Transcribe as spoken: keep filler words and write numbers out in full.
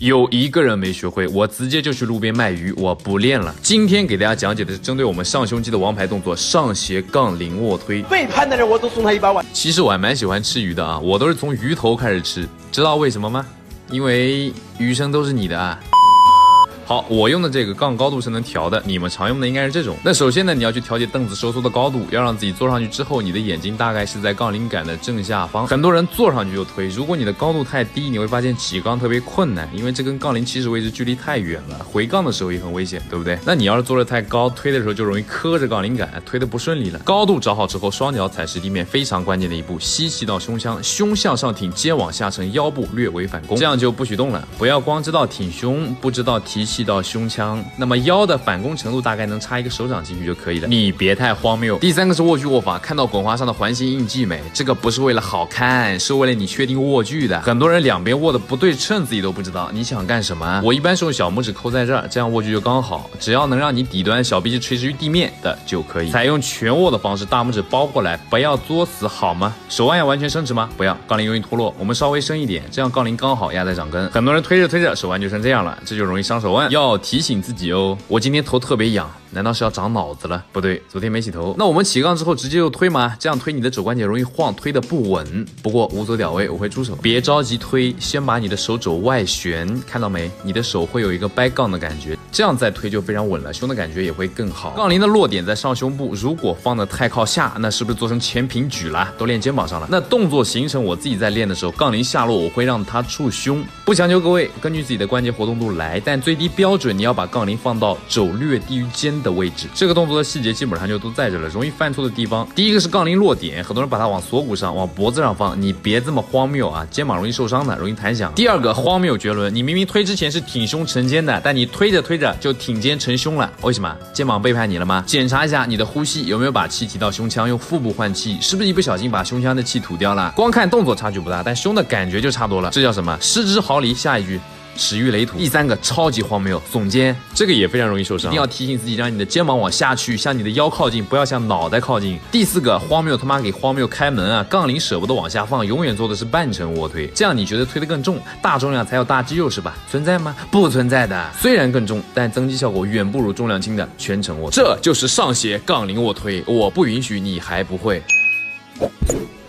有一个人没学会，我直接就去路边卖鱼，我不练了。今天给大家讲解的是针对我们上胸肌的王牌动作——上斜杠铃卧推。 背叛的人我都送他一百万。 其实我还蛮喜欢吃鱼的啊，我都是从鱼头开始吃，知道为什么吗？因为鱼生都是你的啊。好，我用的这个杠高度是能调的，你们常用的应该是这种。那首先呢，你要去调节凳子收缩的高度，要让自己坐上去之后，你的眼睛大概是在杠铃杆的正下方。很多人坐上去就推，如果你的高度太低，你会发现起杠特别困难，因为这跟杠铃起始位置距离太远了，回杠的时候也很危险，对不对？那你要是坐得太高，推的时候就容易磕着杠铃杆，推得不顺利了。高度找好之后，双脚踩实地面，非常关键的一步，吸气到胸腔，胸向上挺，肩往下沉，腰部略微反弓，这样就不许动了。不要光知道挺胸，不知道提气到胸腔。那么腰的反弓程度大概能插一个手掌进去就可以了，你别太荒谬。第三个是握距握法，看到滚滑上的环形印记没？这个不是为了好看，是为了你确定握距的。很多人两边握的不对称，自己都不知道，你想干什么？我一般是用小拇指扣在这儿，这样握距就刚好，只要能让你底端小臂是垂直于地面的就可以。采用全握的方式，大拇指包过来，不要作死好吗？手腕要完全伸直吗？不要，杠铃容易脱落，我们稍微伸一点，这样杠铃刚好压在掌根。很多人推着推着手腕就成这样了，这就容易伤手腕，要提醒自己哦。我今天头特别痒，难道是要长脑子了？不对，昨天没洗头。那我们起杠之后直接就推吗？这样推你的肘关节容易晃，推得不稳。不过无所屌位，我会出手。别着急推，先把你的手肘外旋，看到没？你的手会有一个掰杠的感觉，这样再推就非常稳了，胸的感觉也会更好。杠铃的落点在上胸部，如果放得太靠下，那是不是做成前平举了？都练肩膀上了。那动作形成，我自己在练的时候，杠铃下落我会让它触胸，不强求各位根据自己的关节活动度来，但最低标准你要把杠铃放到肘略低于肩的位置。这个动作的细节基本上就都在这了，容易犯错的地方，第一个是杠铃落点，很多人把它往锁骨上、往脖子上放，你别这么荒谬啊，肩膀容易受伤的，容易弹响。第二个荒谬绝伦，你明明推之前是挺胸成肩的，但你推着推着就挺肩成胸了，为什么？肩膀背叛你了吗？检查一下你的呼吸有没有把气提到胸腔，用腹部换气，是不是一不小心把胸腔的气吐掉了？光看动作差距不大，但胸的感觉就差多了，这叫什么？失之毫厘。下一句。始于雷土。第三个超级荒谬，耸肩，这个也非常容易受伤，一定要提醒自己，让你的肩膀往下去，向你的腰靠近，不要向脑袋靠近。第四个荒谬他妈给荒谬开门啊！杠铃舍不得往下放，永远做的是半程卧推，这样你觉得推得更重，大重量才有大肌肉是吧？存在吗？不存在的。虽然更重，但增肌效果远不如重量轻的全程卧推。这就是上斜杠铃卧推，我不允许你还不会。